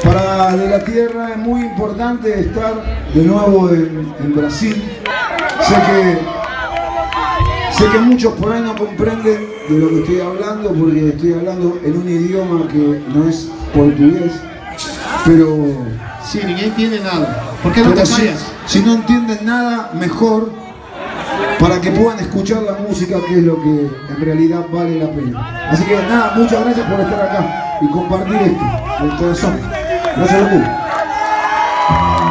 Para De la Tierra es muy importante estar de nuevo en Brasil. Sé que muchos por ahí no comprenden de lo que estoy hablando, porque estoy hablando en un idioma que no es portugués, pero... Sí, ninguém entiende nada. ¿Por qué no te callas? Si no entienden nada, mejor, para que puedan escuchar la música, que es lo que en realidad vale la pena. Así que nada, muchas gracias por estar acá y compartir esto, el corazón. Gracias a